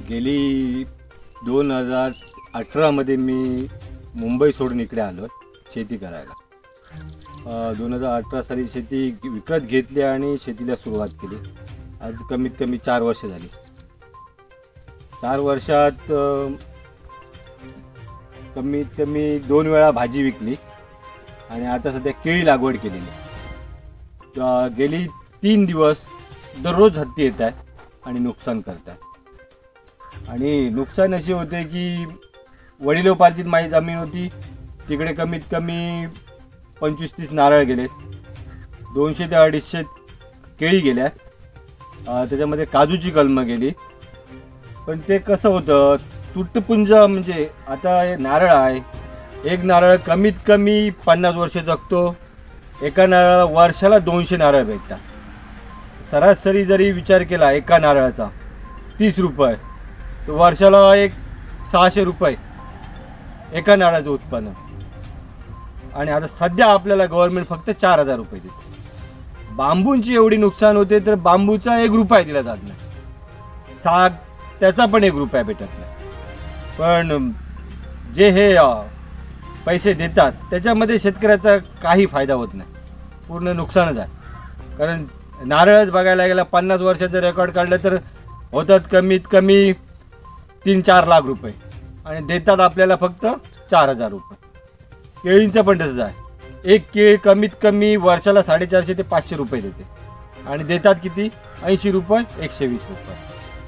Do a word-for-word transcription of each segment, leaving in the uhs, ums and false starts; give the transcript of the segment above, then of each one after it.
गेली दोन हजार अठरामध्ये मी मुंबई सोडून इकडे आलो शेती करायला। दोन हजार अठरा साली शेती विकत घेतली आणि शेतीला सुरुवात केली। आज कमीत कमी चार वर्ष झाली। चार वर्षात कमीत कमी दोन वेळा भाजी विकली आणि आता सध्या केळी लागवड केलेली। गेली तीन दिवस दररोज हत्ती येत आहे आणि नुकसान करत आहे। आणि नुकसान असे होते की वडिलोपार्जित माझी जमीन होती, तिकडे कमीत कमी पंचवीस तीस नारळ गेले, दोनशे ते अडीचशे केळी गेल्या, त्याच्यामध्ये काजूची कलमं गेली। पण ते कसं होतं, तुटपुंज म्हणजे आता नारळ आहे, एक नारळ कमीत कमी पन्नास वर्ष जगतो, एका नारळाला वर्षाला दोनशे नारळ भेटतात। सरासरी जरी विचार केला एका नारळाचा तीस रुपये, तर वर्षाला एक सहाशे रुपये एका नारळाचं उत्पन्न। आणि आता सध्या आपल्याला गव्हर्नमेंट फक्त चार हजार रुपये देते। बांबूंची एवढी नुकसान होते तर बांबूचा एक रुपया दिला जात नाही, साग त्याचा पण एक रुपया भेटत नाही। पण जे हे पैसे देतात त्याच्यामध्ये शेतकऱ्याचा काही फायदा होत नाही, पूर्ण नुकसानच आहे। कारण नारळच बघायला गेला पन्नास वर्षाचं रेकॉर्ड काढलं तर होतात कमीत कमी तीन चार लाख रुपये आणि देतात आपल्याला फक्त चार हजार रुपये। केळींचं पण तसंच आहे, एक केळी कमीत कमी वर्षाला साडेचारशे ते पाचशे रुपये देते आणि देतात किती, ऐंशी रुपये एकशे वीस रुपये।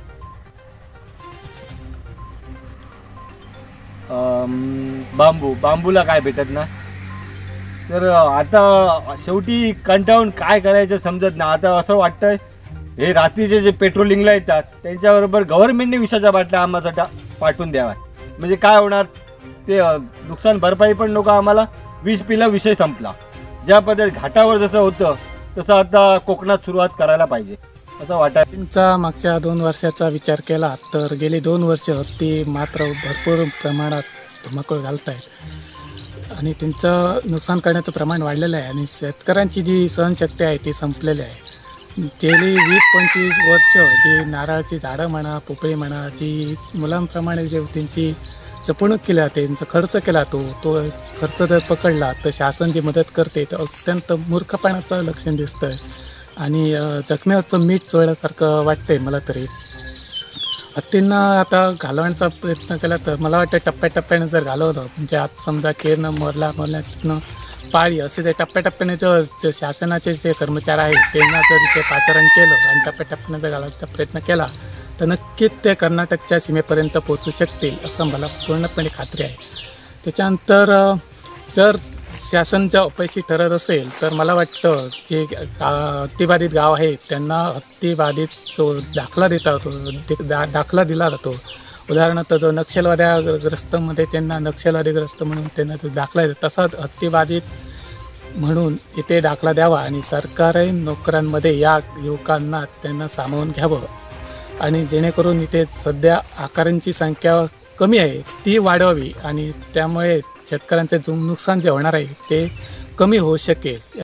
बांबू बांबूला काय भेटत ना, तर आता शेवटी कंटाळून काय करायचं समजत नाही। आता असं वाटतंय हे रात्रीचे जे पेट्रोलिंगला येतात त्यांच्याबरोबर गव्हर्नमेंटने विषाच्या बाटल्या आम्हाला पाठवून द्यावा, म्हणजे काय होणार, ते नुकसान भरपाई पण नको आम्हाला, वीज पिला विषय संपला। ज्या पद्धत घाटावर जसं होतं तसं आता कोकणात सुरुवात करायला पाहिजे असं वाटतं। त्यांचा मागच्या दोन वर्षाचा विचार केला तर गेली दोन वर्ष हत्ती मात्र भरपूर प्रमाणात धुमाकूळ घालत आहेत आणि त्यांचं नुकसान करण्याचं प्रमाण वाढलेलं आहे आणि शेतकऱ्यांची जी सहनशक्ती आहे ती संपलेली आहे। गेली वीस पंचवीस वर्ष जी नारळाची झाडं म्हणा, पोपळी म्हणा, जी मुलांप्रमाणे जे त्यांची जपणूक केली जाते, त्यांचा खर्च केला तो तो खर्च जर पकडला तर शासन जी मदत करते तर अत्यंत मूर्खपणाचं लक्षण दिसतं आहे आणि जखमेवरचं मीठ चोळल्यासारखं वाटतंय मला तरी। हत्तींना आता घालवण्याचा प्रयत्न केला तर मला वाटतं टप्प्याटप्प्याने जर घालवलं, म्हणजे आता समजा केरनं मोरला मोरल्यातनं पाळी असे जे टप्प्याटप्प्याने जर शासनाचे जे कर्मचारी आहेत त्यांना जर ते पाचारण केलं आणि टप्प्याटप्प्याने जर घालवण्याचा प्रयत्न केला तर नक्कीच ते कर्नाटकच्या सीमेपर्यंत पोहोचू शकतील असं मला पूर्णपणे खात्री आहे। त्याच्यानंतर जर शासन जर अपयशी ठरत असेल तर मला वाटतं जे हत्तीबाधित गाव आहेत त्यांना हत्तीबाधित जो दाखला देता होतो दा दाखला दिला जातो, उदाहरणार्थ जो नक्षलवाद्याग्रस्तमध्ये त्यांना नक्षलवादीग्रस्त म्हणून त्यांना जो दाखला देतो तसाच हत्तीबाधित म्हणून इथे दाखला द्यावा आणि सरकारी नोकऱ्यांमध्ये या युवकांना त्यांना सामावून घ्यावं आणि जेणेकरून इथे सध्या आकारांची संख्या कमी आहे ती वाढवावी आणि त्यामुळे शेतकऱ्यांचे जो नुकसान जे होणार आहे ते कमी होऊ शकेल।